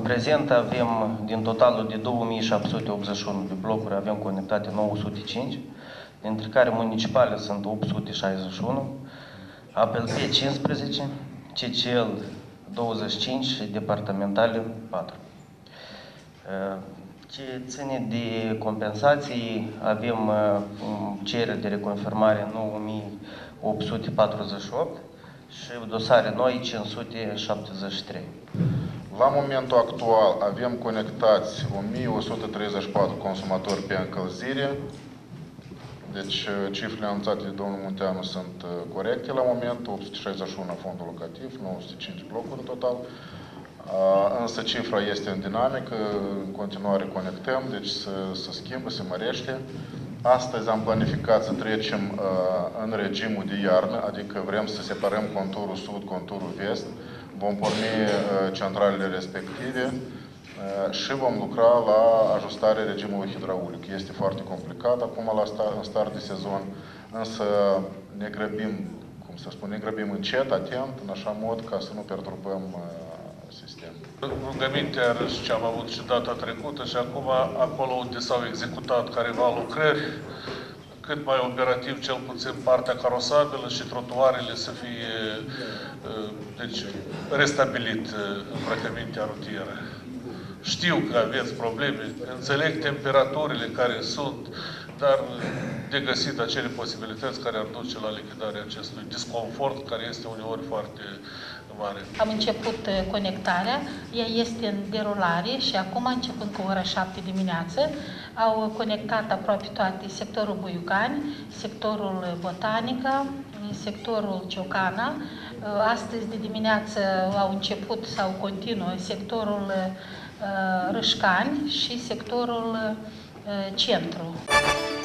prezent avem, din totalul de 2781 de blocuri, avem conectate 905, dintre care municipale sunt 861, APLP 15, CCL 25 și departamentale 4. Ce ține de compensații, avem cerere de reconfirmare 9848 și dosare noi 573. La momentul actual avem conectați 1134 consumatori pe încălzire. Deci cifrele anunțate de domnul Munteanu sunt corecte la moment, 861 fondul locativ, 905 blocuri în total. Însă cifra este în dinamică, în continuare conectăm, deci se schimbă, se mărește. Astăzi am planificat să trecem în regimul de iarnă, adică vrem să separăm conturul sud, conturul vest. Vom porni centralele respective și vom lucra la ajustarea regimului hidraulic. Este foarte complicat acum în start de sezon, însă ne grăbim, cum să spun, ne grăbim încet, atent, în așa mod ca să nu perturbăm sistemul. Rugămintea ce am avut și data trecută și acum acolo unde s-au executat careva lucrări, cât mai operativ, cel puțin partea carosabilă și trotuarele să fie deci, restabilit îmbrăcămintea rutieră. Știu că aveți probleme, înțeleg temperaturile care sunt, dar de găsit acele posibilități care ar duce la lichidarea acestui disconfort, care este uneori foarte mare. Am început conectarea, ea este în derulare și acum, începând cu ora 7 dimineață, au conectat aproape toate sectorul Buiugani, sectorul Botanica, sectorul Ciocana. Astăzi de dimineață au început sau continuă sectorul Râșcani și sectorul Centru.